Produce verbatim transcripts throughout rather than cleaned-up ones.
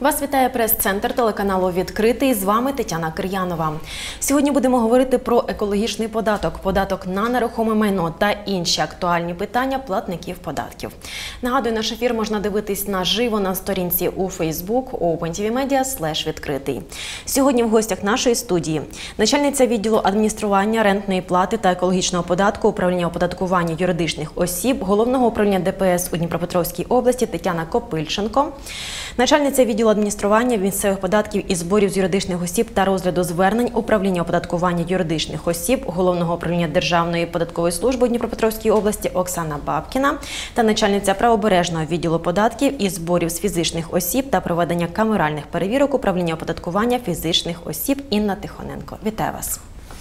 Вас вітає прес-центр телеканалу «Відкритий». З вами Тетяна Кир'янова. Сьогодні будемо говорити про екологічний податок, податок на нерухоме майно та інші актуальні питання платників податків. Нагадую, наш ефір можна дивитись наживо на сторінці у Facebook OpenTVMedia слеш відкритий. Сьогодні в гостях нашої студії начальниця відділу адміністрування рентної плати та екологічного податку управління оподаткування юридичних осіб Головного управління Д П С у Дніпропетровській області Тетяна Копильченко, начальниця відділу адміністрування місцевих податків і зборів з юридичних осіб та розгляду звернень управління оподаткування юридичних осіб Головного управління Державної податкової служби у Дніпропетровській області Оксана Бабкіна та начальниця правобережного відділу податків і зборів з фізичних осіб та проведення камеральних перевірок управління оподаткування фізичних осіб Інна Тихоненко. Вітаю вас!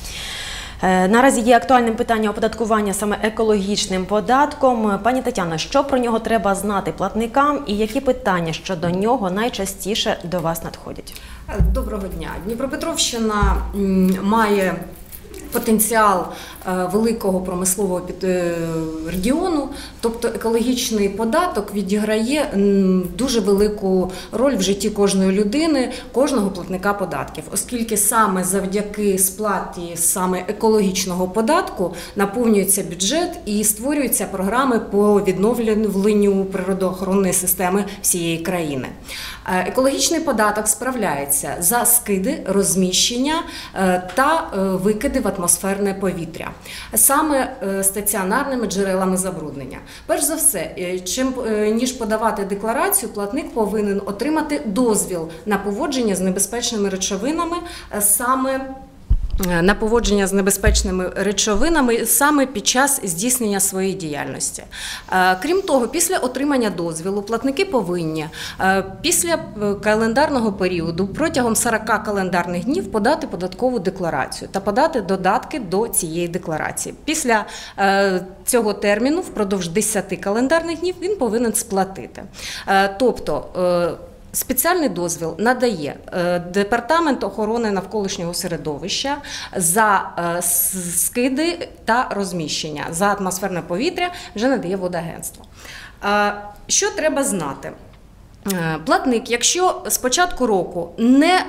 Наразі є актуальним питання оподаткування саме екологічним податком. Пані Тетяно, що про нього треба знати платникам і які питання щодо нього найчастіше до вас надходять? Доброго дня. Дніпропетровщина має потенціал великого промислового регіону, тобто екологічний податок відіграє дуже велику роль в житті кожної людини, кожного платника податків, оскільки саме завдяки сплаті саме екологічного податку наповнюється бюджет і створюються програми по відновленню природоохоронної системи всієї країни. Екологічний податок справляється за скиди, розміщення та викиди в атмосферне повітря, саме стаціонарними джерелами забруднення. Перш за все, чим ніж подавати декларацію, платник повинен отримати дозвіл на поводження з небезпечними речовинами саме на поводження з небезпечними речовинами саме під час здійснення своєї діяльності. Крім того, після отримання дозволу платники повинні після календарного періоду протягом сорока календарних днів подати податкову декларацію та подати додатки до цієї декларації. Після цього терміну впродовж десяти календарних днів він повинен сплатити. Тобто спеціальний дозвіл надає Департамент охорони навколишнього середовища за скиди та розміщення, за атмосферне повітря вже надає Водагентство. Що треба знати? Платник, якщо з початку року не,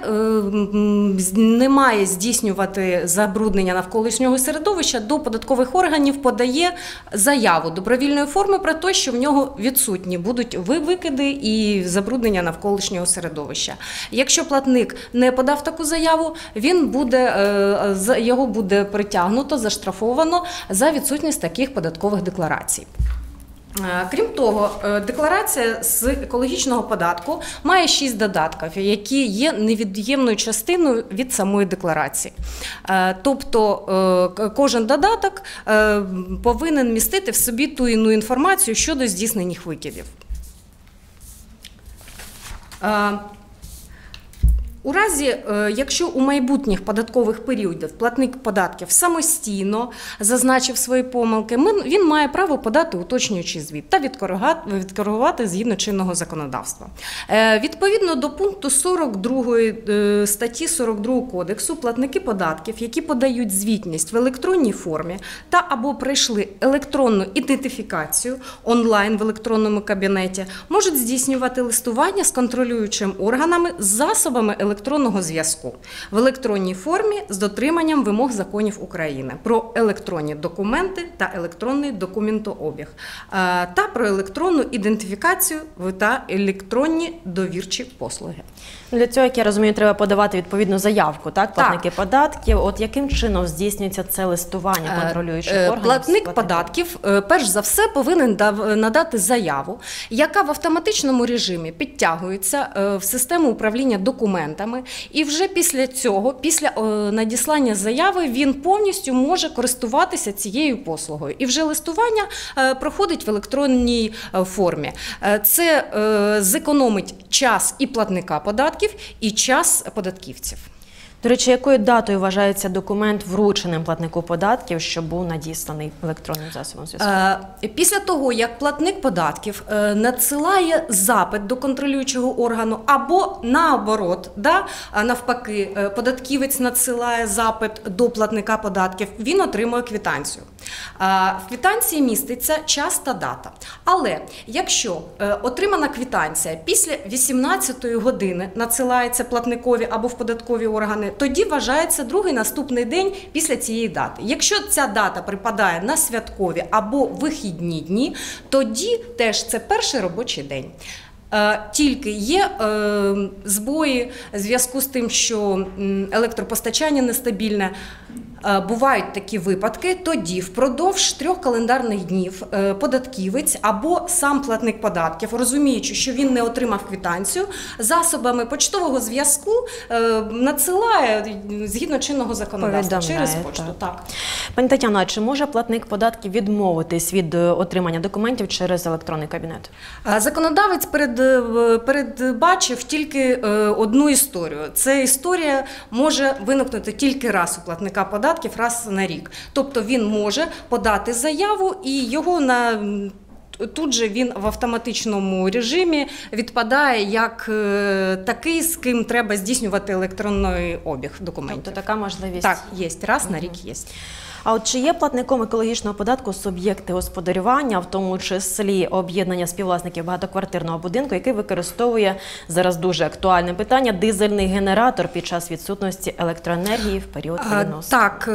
не має здійснювати забруднення навколишнього середовища, до податкових органів подає заяву добровільної форми про те, що в нього відсутні будуть викиди і забруднення навколишнього середовища. Якщо платник не подав таку заяву, він буде, його буде притягнуто, заштрафовано за відсутність таких податкових декларацій. Крім того, декларація з екологічного податку має шість додатків, які є невід'ємною частиною від самої декларації. Тобто кожен додаток повинен містити в собі ту іну інформацію щодо здійснених викидів. У разі, якщо у майбутніх податкових періодах платник податків самостійно зазначив свої помилки, він має право подати уточнюючий звіт та відкоригувати згідно чинного законодавства. Відповідно до пункту сорок другої статті сорок другого кодексу, платники податків, які подають звітність в електронній формі та або пройшли електронну ідентифікацію онлайн в електронному кабінеті, можуть здійснювати листування з контролюючими органами з засобами електронної електронного зв'язку в електронній формі з дотриманням вимог законів України про електронні документи та електронний документообіг та про електронну ідентифікацію та електронні довірчі послуги. Для цього, як я розумію, треба подавати відповідну заявку, так? Платники так. податків. От яким чином здійснюється це листування контролюючих органів? Платник податків, перш за все, повинен надати заяву, яка в автоматичному режимі підтягується в систему управління документами, і вже після цього, після надіслання заяви, він повністю може користуватися цією послугою. І вже листування проходить в електронній формі. Це зекономить час і платника податків, і час податківців. До речі, якою датою вважається документ врученим платнику податків, що був надісланий електронним засобом зв'язку? Після того, як платник податків надсилає запит до контролюючого органу, або наоборот, да, навпаки, податківець надсилає запит до платника податків, він отримує квитанцію. В квитанції міститься час та дата. Але якщо отримана квитанція після вісімнадцятої години надсилається платникові або в податкові органи, тоді вважається другий наступний день після цієї дати. Якщо ця дата припадає на святкові або вихідні дні, тоді теж це перший робочий день. Тільки є е, збої в зв'язку з тим, що електропостачання нестабільне. Бувають такі випадки, тоді впродовж трьох календарних днів податківець або сам платник податків, розуміючи, що він не отримав квитанцію, засобами почтового зв'язку надсилає згідно чинного законодавства через пошту. Так. Так. Пані Тетяно, а чи може платник податків відмовитись від отримання документів через електронний кабінет? Законодавець перед, передбачив тільки одну історію. Ця історія може виникнути тільки раз у платника податків, раз на рік. Тобто він може подати заяву і його на тут же він в автоматичному режимі відпадає як е, такий, з ким треба здійснювати електронний обіг документів. Тобто така можливість? Так, є. Раз на рік є. А от чи є платником екологічного податку суб'єкти господарювання, в тому числі об'єднання співвласників багатоквартирного будинку, який використовує, зараз дуже актуальне питання, дизельний генератор під час відсутності електроенергії в період переносу? Так,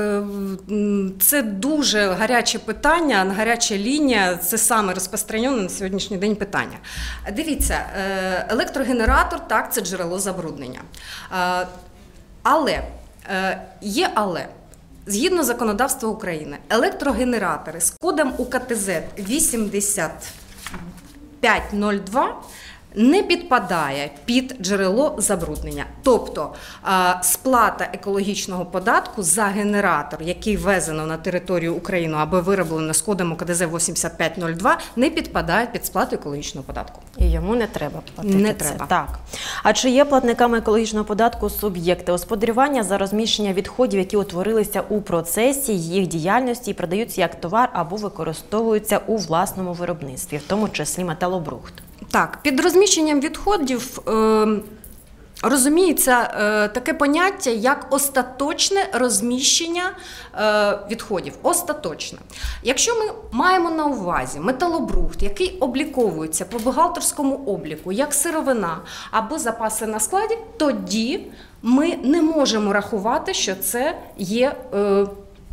це дуже гаряче питання, гаряча лінія, це саме розпространене на сьогоднішній день питання. Дивіться, електрогенератор, так, це джерело забруднення. Але, є але. Згідно законодавства України, електрогенератори з кодом У К Т З вісімдесят п'ять нуль два не підпадає під джерело забруднення. Тобто сплата екологічного податку за генератор, який ввезено на територію України або вироблено з кодом У К Т З вісімдесят п'ять нуль два, не підпадає під сплату екологічного податку. І йому не треба платити не це. треба. Так. А чи є платниками екологічного податку суб'єкти господарювання за розміщення відходів, які утворилися у процесі їх діяльності і продаються як товар або використовуються у власному виробництві, в тому числі металобрухт? Так, під розміщенням відходів е, розуміється е, таке поняття, як остаточне розміщення е, відходів. Остаточне. Якщо ми маємо на увазі металобрухт, який обліковується по бухгалтерському обліку як сировина або запаси на складі, тоді ми не можемо рахувати, що це є е,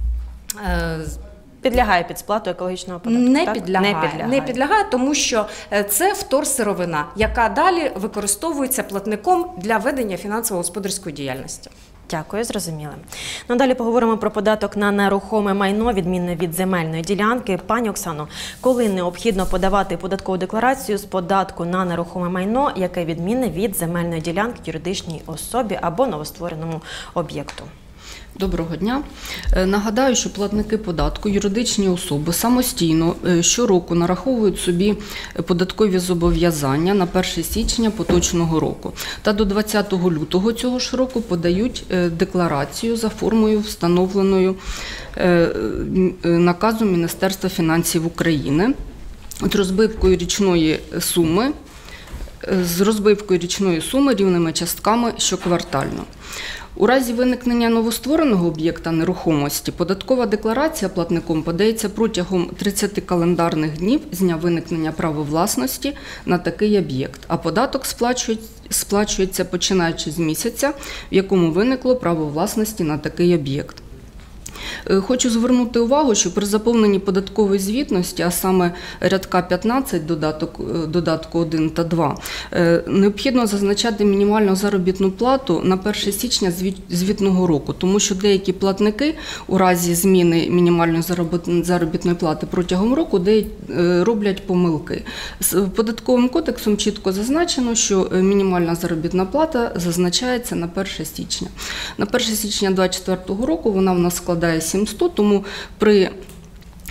е, Підлягає під сплату екологічного податку? Не, так? підлягає, не підлягає. Не підлягає, тому що це вторсировина, яка далі використовується платником для ведення фінансово-господарської діяльності. Дякую, зрозуміли. Надалі поговоримо про податок на нерухоме майно, відмінне від земельної ділянки. Пані Оксано, коли необхідно подавати податкову декларацію з податку на нерухоме майно, яке відмінне від земельної ділянки юридичній особі або новоствореному об'єкту? Доброго дня. Нагадаю, що платники податку, юридичні особи самостійно щороку нараховують собі податкові зобов'язання на перше січня поточного року та до двадцятого лютого цього ж року подають декларацію за формою, встановленою наказом Міністерства фінансів України з розбивкою річної суми, з розбивкою річної суми рівними частками щоквартально. У разі виникнення новоствореного об'єкта нерухомості податкова декларація платником подається протягом тридцяти календарних днів з дня виникнення права власності на такий об'єкт, а податок сплачується починаючи з місяця, в якому виникло право власності на такий об'єкт. Хочу звернути увагу, що при заповненні податкової звітності, а саме рядка п'ятнадцять додаток, додатку один та два, необхідно зазначати мінімальну заробітну плату на перше січня звітного року, тому що деякі платники у разі зміни мінімальної заробітної плати протягом року роблять помилки. З Податковим кодексом чітко зазначено, що мінімальна заробітна плата зазначається на перше січня. На перше січня двадцять четвертого року вона в нас складає сімсот, тому при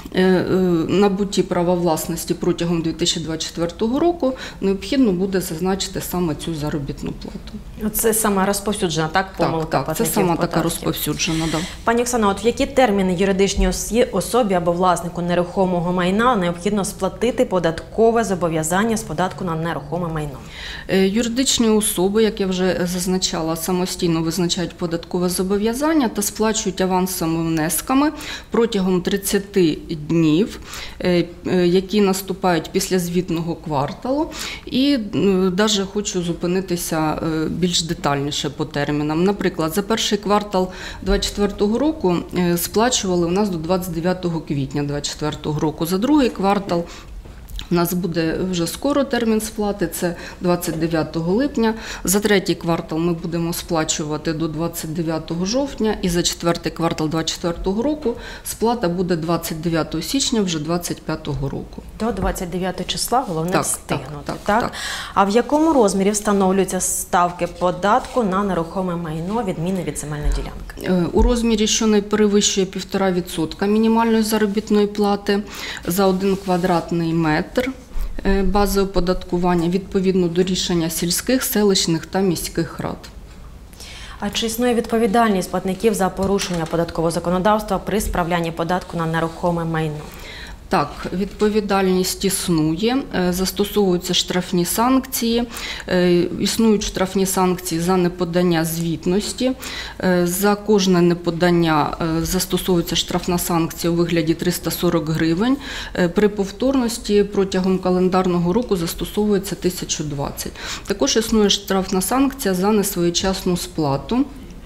набутті права власності протягом дві тисячі двадцять четвертого року необхідно буде зазначити саме цю заробітну плату. Це сама розповсюджена, так, помилка Так, так, це платників сама податків? така розповсюджена, да. Пані Оксано, от в які терміни юридичній осі- особі або власнику нерухомого майна необхідно сплатити податкове зобов'язання з податку на нерухоме майно? Е, Юридичні особи, як я вже зазначала, самостійно визначають податкове зобов'язання та сплачують авансовими внесками протягом тридцяти днів, е, е, які наступають після звітного кварталу. І навіть хочу зупинитися е, більш детальніше по термінам. Наприклад, за перший квартал двадцять четвертого року е, сплачували у нас до двадцять дев'ятого квітня двадцять четвертого року. За другий квартал у нас буде вже скоро термін сплати, це двадцять дев'ятого липня. За третій квартал ми будемо сплачувати до двадцять дев'ятого жовтня, і за четвертий квартал двадцять четвертого року сплата буде двадцять дев'ятого січня вже двадцять п'ятого року. До двадцять дев'ятого числа головне Так, встигнути, так, так, так, так. А в якому розмірі встановлюються ставки податку на нерухоме майно, відмінне від земельної ділянки? Е, У розмірі, що не перевищує півтора відсотка мінімальної заробітної плати за один квадратний метр е, бази оподаткування відповідно до рішення сільських, селищних та міських рад. А чи існує відповідальність платників за порушення податкового законодавства при справлянні податку на нерухоме майно? Так, відповідальність існує, е, застосовуються штрафні санкції, е, існують штрафні санкції за неподання звітності. Е, За кожне неподання е, застосовується штрафна санкція у вигляді триста сорок гривень. Е, При повторності протягом календарного року застосовується тисяча двадцять. Також існує штрафна санкція за несвоєчасну сплату.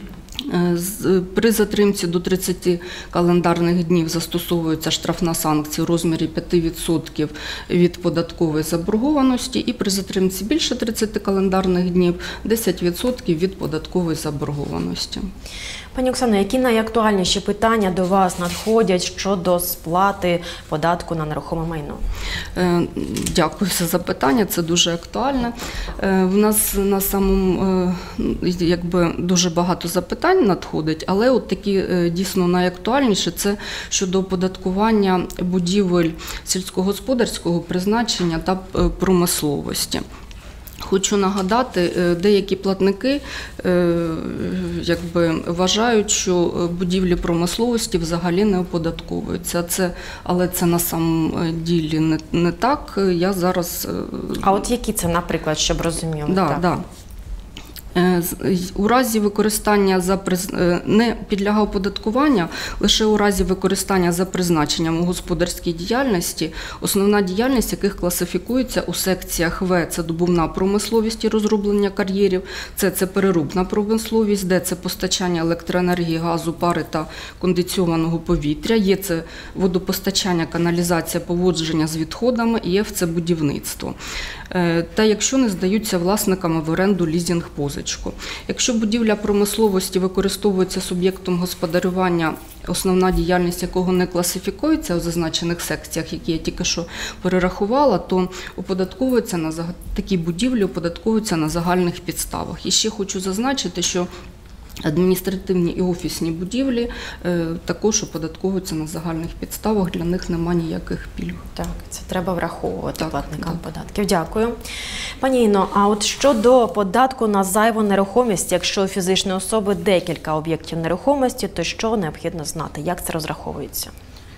З- При затримці до тридцяти календарних днів застосовується штрафна санкція у розмірі п'ять відсотків від податкової заборгованості, і при затримці більше тридцяти календарних днів десять відсотків від податкової заборгованості. Пані Оксано, які найактуальніші питання до вас надходять щодо сплати податку на нерухоме майно? Е, Дякую за запитання, це дуже актуально. Е, В нас на самому е, якби дуже багато запитань надходить, але от такі е, дійсно найактуальніші – це щодо оподаткування будівель сільськогосподарського призначення та е, промисловості. Хочу нагадати, е, деякі платники е, якби, вважають, що будівлі промисловості взагалі не оподатковуються. Це, але це на самом ділі не, не так. Я зараз… е, А от які це, наприклад, щоб розуміли? Да, Так. да. Е, з- У разі використання за приз- е, не підлягає оподаткування лише у разі використання за призначенням у господарській діяльності, основна діяльність яких класифікується у секціях В – це добувна промисловість і розроблення кар'єрів, С – це переробна промисловість, Д – це постачання електроенергії, газу, пари та кондиціонованого повітря, Е – це водопостачання, каналізація, поводження з відходами, і Ф – це будівництво. Е, Та якщо не здаються власниками в оренду лізінг-позичку. Якщо будівля промисловості використовується суб'єктом господарювання, основна діяльність якого не класифікується у зазначених секціях, які я тільки що перерахувала, то оподатковуються на заг- такі будівлі оподатковуються на загальних підставах. І ще хочу зазначити, що адміністративні і офісні будівлі е, також оподатковуються на загальних підставах, для них немає ніяких пільг. Так, це треба враховувати Так, платникам так. податків. Дякую. Пані Інно, а от щодо податку на зайву нерухомість, якщо у фізичної особи декілька об'єктів нерухомості, то що необхідно знати? Як це розраховується?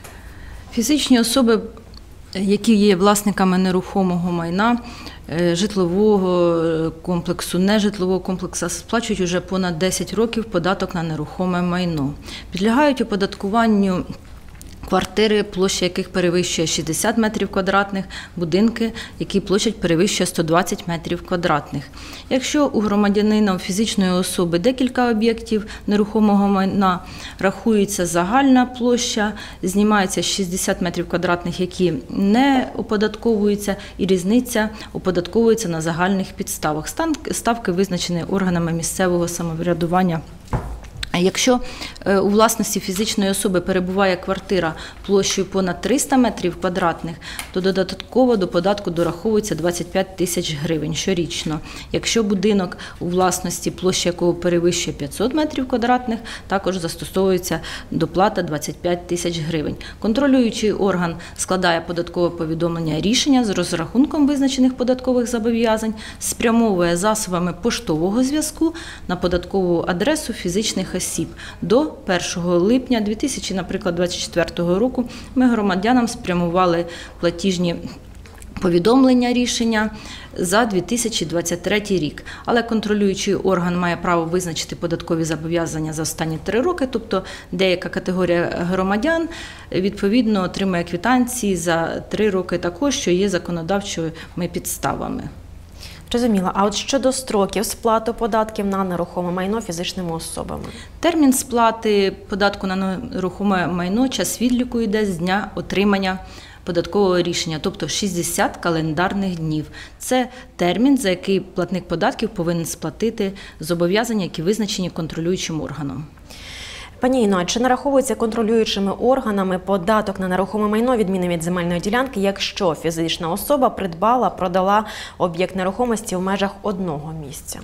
Фізичні особи, які є власниками нерухомого майна, е, житлового комплексу, нежитлового комплексу, сплачують уже понад десять років податок на нерухоме майно. Підлягають оподаткуванню квартири, площа яких перевищує шістдесят метрів квадратних, будинки, які площадь перевищує сто двадцять метрів квадратних. Якщо у громадянина, у фізичної особи декілька об'єктів нерухомого майна, рахується загальна площа, знімається шістдесят метрів квадратних, які не оподатковуються, і різниця оподатковується на загальних підставах. Стан- Ставки визначені органами місцевого самоврядування, Якщо у власності фізичної особи перебуває квартира площею понад триста метрів квадратних, то додатково до податку дораховується двадцять п'ять тисяч гривень щорічно. Якщо будинок у власності, площа якого перевищує п'ятсот метрів квадратних, також застосовується доплата двадцять п'ять тисяч гривень. Контролюючий орган складає податкове повідомлення рішення з розрахунком визначених податкових зобов'язань, спрямовує засобами поштового зв'язку на податкову адресу фізичних осіб. До першого липня дві тисячі двадцять четвертого року ми громадянам спрямували платіжні повідомлення рішення за дві тисячі двадцять третій рік. Але контролюючий орган має право визначити податкові зобов'язання за останні три роки, тобто деяка категорія громадян відповідно отримує квитанції за три роки також, що є законодавчими підставами. Зрозуміло. А от щодо строків сплати податків на нерухоме майно фізичними особами? Термін сплати податку на нерухоме майно, час відліку йде з дня отримання податкового рішення, тобто шістдесят календарних днів. Це термін, за який платник податків повинен сплатити зобов'язання, які визначені контролюючим органом. Пані Інно, чи нараховується контролюючими органами податок на нерухоме майно, відмінний від земельної ділянки, якщо фізична особа придбала, продала об'єкт нерухомості в межах одного місця?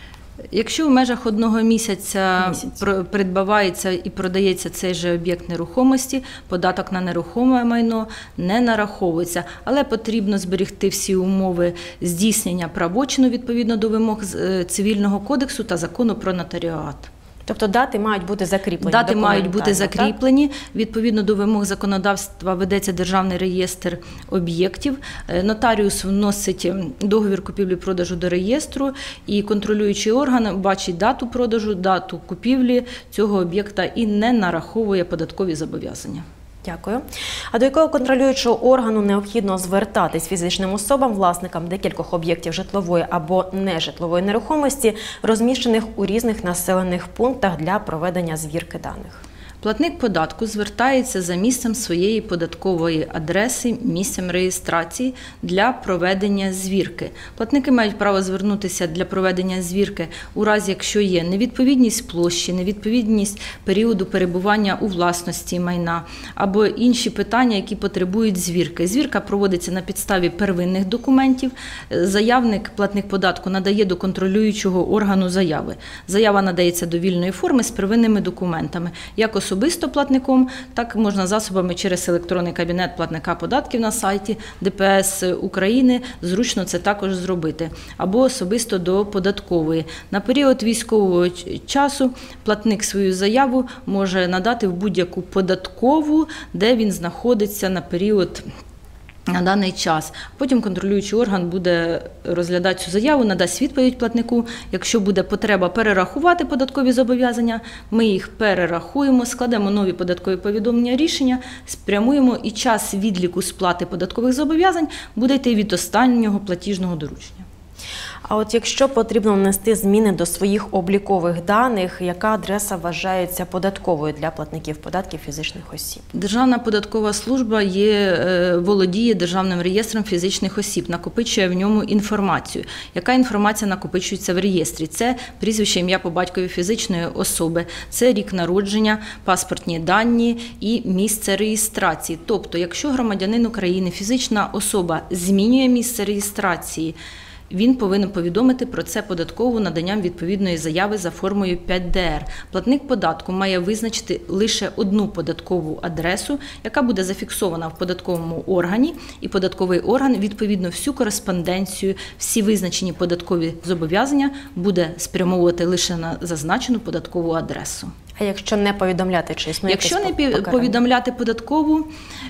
Якщо в межах одного місяця Місяць. придбавається і продається цей же об'єкт нерухомості, податок на нерухоме майно не нараховується, але потрібно зберегти всі умови здійснення правочину відповідно до вимог Цивільного кодексу та Закону про нотаріат. Тобто дати мають бути закріплені? Дати мають бути закріплені. Так? Відповідно до вимог законодавства ведеться Державний реєстр об'єктів. Нотаріус вносить договір купівлі-продажу до реєстру, і контролюючий орган бачить дату продажу, дату купівлі цього об'єкта і не нараховує податкові зобов'язання. Дякую. А до якого контролюючого органу необхідно звертатись фізичним особам, власникам декількох об'єктів житлової або нежитлової нерухомості, розміщених у різних населених пунктах для проведення звірки даних? Платник податку звертається за місцем своєї податкової адреси, місцем реєстрації для проведення звірки. Платники мають право звернутися для проведення звірки у разі, якщо є невідповідність площі, невідповідність періоду перебування у власності майна або інші питання, які потребують звірки. Звірка проводиться на підставі первинних документів. Заявник, платник податку, надає до контролюючого органу заяви. Заява надається довільної форми з первинними документами. Як особисто платником, так можна засобами через електронний кабінет платника податків на сайті Де Пе Ес України, зручно це також зробити, або особисто до податкової. На період військового часу платник свою заяву може надати в будь-яку податкову, де він знаходиться на період на даний час. Потім контролюючий орган буде розглядати цю заяву, надасть відповідь платнику. Якщо буде потреба перерахувати податкові зобов'язання, ми їх перерахуємо, складемо нові податкові повідомлення рішення, спрямуємо, і час відліку сплати податкових зобов'язань буде йти від останнього платіжного доручення. А от якщо потрібно внести зміни до своїх облікових даних, яка адреса вважається податковою для платників податків фізичних осіб? Державна податкова служба є, володіє Державним реєстром фізичних осіб, накопичує в ньому інформацію. Яка інформація накопичується в реєстрі? Це прізвище, ім'я по батькові фізичної особи, це рік народження, паспортні дані і місце реєстрації. Тобто, якщо громадянин України, фізична особа, змінює місце реєстрації, він повинен повідомити про це податкову наданням відповідної заяви за формою п'ять де ер. Платник податку має визначити лише одну податкову адресу, яка буде зафіксована в податковому органі, і податковий орган, відповідно, всю кореспонденцію, всі визначені податкові зобов'язання буде спрямовувати лише на зазначену податкову адресу. А якщо не повідомляти, чи існує Якщо не покарання? повідомляти податкову,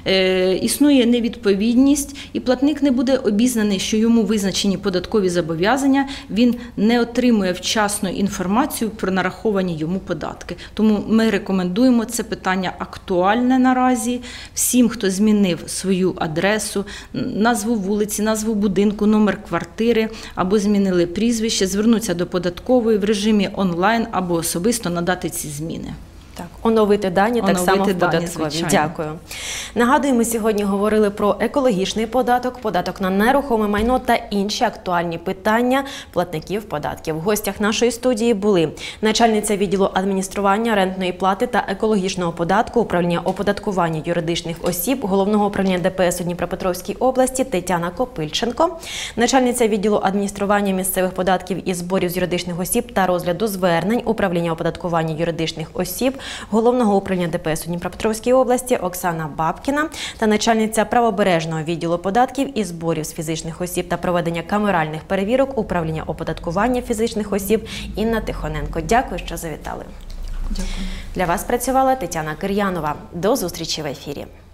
е, існує невідповідність, і платник не буде обізнаний, що йому визначені податкові зобов'язання, він не отримує вчасно інформацію про нараховані йому податки. Тому ми рекомендуємо, це питання актуальне наразі, всім, хто змінив свою адресу, назву вулиці, назву будинку, номер квартири, або змінили прізвище, звернуться до податкової в режимі онлайн або особисто надати ці зміни. Так, оновити дані так Оновити само в дані, податковій. звичайно. Дякую. Нагадую, ми сьогодні говорили про екологічний податок, податок на нерухоме майно та інші актуальні питання платників податків. В гостях нашої студії були начальниця відділу адміністрування рентної плати та екологічного податку управління оподаткування юридичних осіб Головного управління Де Пе Ес у Дніпропетровській області Тетяна Копильченко, начальниця відділу адміністрування місцевих податків і зборів з юридичних осіб та розгляду звернень управління оподаткування юридичних осіб Головного управління Де Пе Ес у Дніпропетровській області Оксана Бабкіна та начальниця правобережного відділу податків і зборів з фізичних осіб та проведення камеральних перевірок управління оподаткування фізичних осіб Інна Тихоненко. Дякую, що завітали. Дякую. Для вас працювала Тетяна Кир'янова. До зустрічі в ефірі.